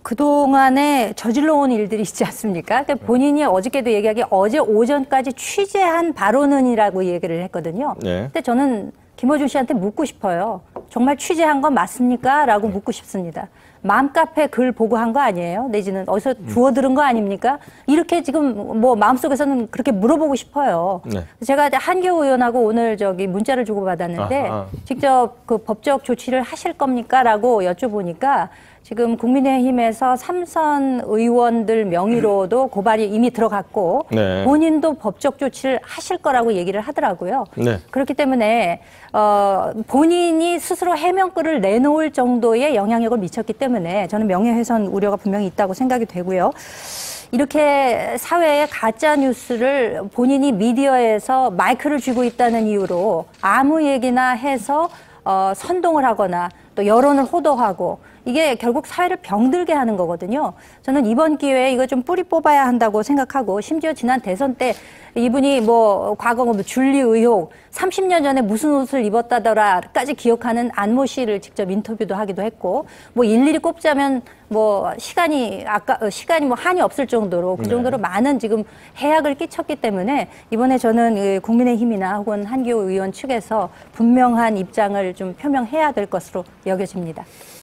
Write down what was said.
그동안에 저질러온 일들이 있지 않습니까? 본인이 어저께도 얘기하기 어제 오전까지 취재한 바로는이라고 얘기를 했거든요. 네. 근데 저는 김어준 씨한테 묻고 싶어요. 정말 취재한 건 맞습니까? 라고 묻고 싶습니다. 맘카페 글 보고 한 거 아니에요? 내지는 어디서 주워 들은 거 아닙니까? 이렇게 지금 뭐 마음속에서는 그렇게 물어보고 싶어요. 네. 제가 한교우 의원하고 오늘 문자를 주고받았는데 직접 그 법적 조치를 하실 겁니까? 라고 여쭤보니까 지금 국민의힘에서 3선 의원들 명의로도 고발이 이미 들어갔고 네. 본인도 법적 조치를 하실 거라고 얘기를 하더라고요. 네. 그렇기 때문에 본인이 스스로 해명글을 내놓을 정도의 영향력을 미쳤기 때문에 저는 명예훼손 우려가 분명히 있다고 생각이 되고요. 이렇게 사회에 가짜 뉴스를 본인이 미디어에서 마이크를 쥐고 있다는 이유로 아무 얘기나 해서 선동을 하거나 또 여론을 호도하고 이게 결국 사회를 병들게 하는 거거든요. 저는 이번 기회에 이거 좀 뿌리 뽑아야 한다고 생각하고 심지어 지난 대선 때 이분이 과거 줄리 의혹 30년 전에 무슨 옷을 입었다더라까지 기억하는 안모 씨를 직접 인터뷰도 하기도 했고 일일이 꼽자면 시간이 한이 없을 정도로 그 정도로 많은 지금 해악을 끼쳤기 때문에 이번에 저는 국민의힘이나 혹은 한기호 의원 측에서 분명한 입장을 좀 표명해야 될 것으로 여겨집니다.